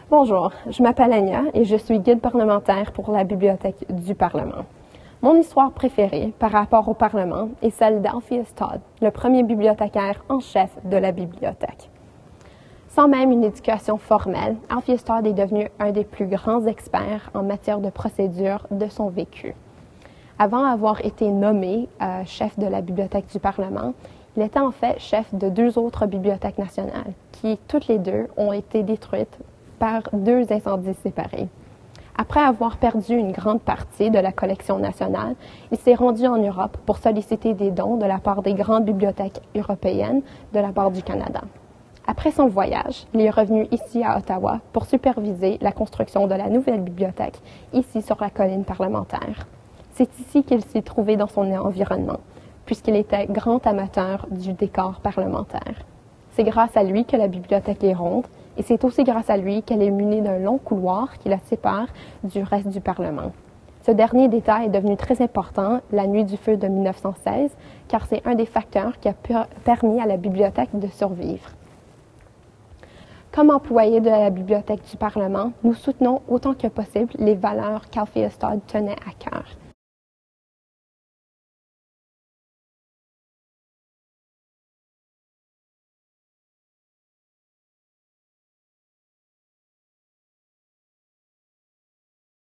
Bonjour, je m'appelle Anya et je suis guide parlementaire pour la Bibliothèque du Parlement. Mon histoire préférée par rapport au Parlement est celle d'Alpheus Todd, le premier bibliothécaire en chef de la bibliothèque. Sans même une éducation formelle, Alpheus Todd est devenu un des plus grands experts en matière de procédure de son vécu. Avant d'avoir été nommé chef de la Bibliothèque du Parlement, il était en fait chef de 2 autres bibliothèques nationales, qui toutes les deux ont été détruites par 2 incendies séparés. Après avoir perdu une grande partie de la collection nationale, il s'est rendu en Europe pour solliciter des dons de la part des grandes bibliothèques européennes de la part du Canada. Après son voyage, il est revenu ici à Ottawa pour superviser la construction de la nouvelle bibliothèque, ici sur la colline parlementaire. C'est ici qu'il s'est trouvé dans son environnement, puisqu'il était grand amateur du décor parlementaire. C'est grâce à lui que la bibliothèque est ronde, et c'est aussi grâce à lui qu'elle est munie d'un long couloir qui la sépare du reste du Parlement. Ce dernier détail est devenu très important la nuit du feu de 1916, car c'est un des facteurs qui a permis à la bibliothèque de survivre. Comme employés de la Bibliothèque du Parlement, nous soutenons autant que possible les valeurs qu'Alpheus Todd tenait à cœur.